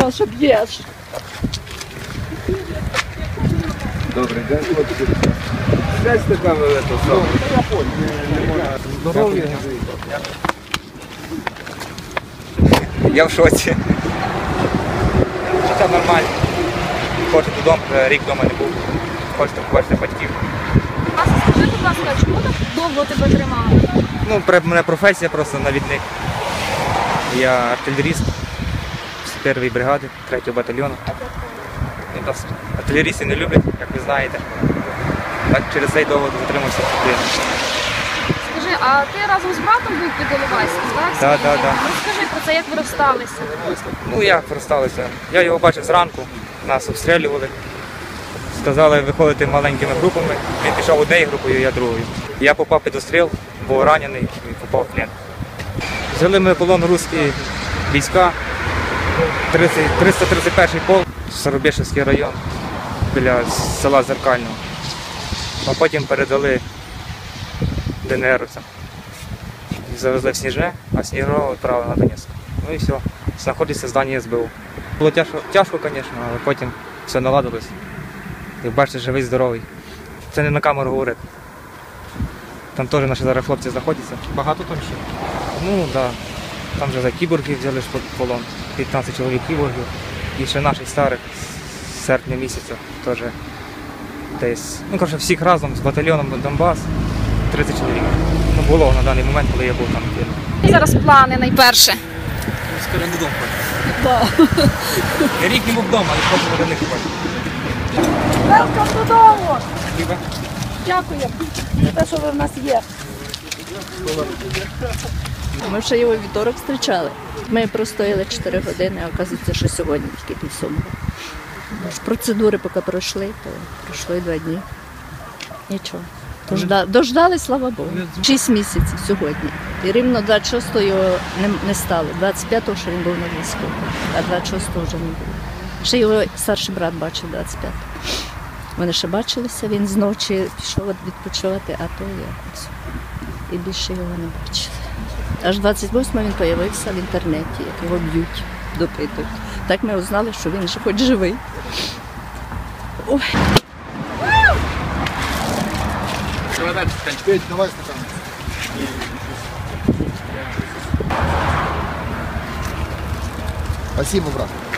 сказав, що б'єш. Добрий день, хлопці. Сядьте там, це саме. Здоров'я. Я в шоці. Життя нормально. Хочу додому, рік вдома не був. Хочу побачити батьків. А скажи, будь ласка, чому так довго тебе тримали? Ну, в мене професія просто навідник. Я артилеріст з 1-ї бригади, 3-го батальйону. Артилерісти не люблять, як ви знаєте. Так через цей довго затримався. Скажи, а ти разом з братом був під Іловайськом, так? Так. Розкажи про це, як ви розсталися. Ну як розсталися? Я його бачив зранку, нас обстрілювали. Сказали виходити маленькими групами. Він пішов однією групою, я другою. Я попав під обстріл, був ранений і попав в плен. Взяли ми в полон русські війська, 331-й полк, Старобєшевський район, біля села Зеркального. А потім передали ДНРовцям. Завезли в Сніжне, а Сніжного відправили на Донецьк. Ну і все. Знаходиться здання СБУ. Було тяжко, звісно, але потім все наладилось. Як бачите, живий, здоровий. Це не на камеру говорити. Там теж наші зараз хлопці знаходяться. Багато там ще? Ну так. Да. Там вже за кіборгів взяли в полон. 15 чоловік кіборгів. І ще наших старих з серпня місяця теж десь. Ну, коротше, всіх разом з батальйоном Донбас 30 чоловік. Ну, було на даний момент, коли я був там. Які зараз плани найперше? Скоро додому ходить. Я рік не був вдома, але просто до них ходить. Велкам додому! Хіба? Дякую за те, що ви в нас є. Ми ще його вівторок зустрічали. Ми простояли 4 години, а оказується, що сьогодні тільки півсьомого. Процедури поки пройшли, то пройшли 2 дні. Нічого. Дождали, слава Богу. 6 місяців сьогодні. І рівно 26-го його не стало. 25-го, що він був на війську, а 26-го вже не було. Ще його старший брат бачив 25-го. Вони ще бачилися, він зночі пішов відпочивати, а то якось. І більше його не бачили. Аж 28-го він з'явився в інтернеті, як його б'ють, допитують. Так ми узнали, що він хоч живий. Ой. Давай стакан. Спасибо, брат.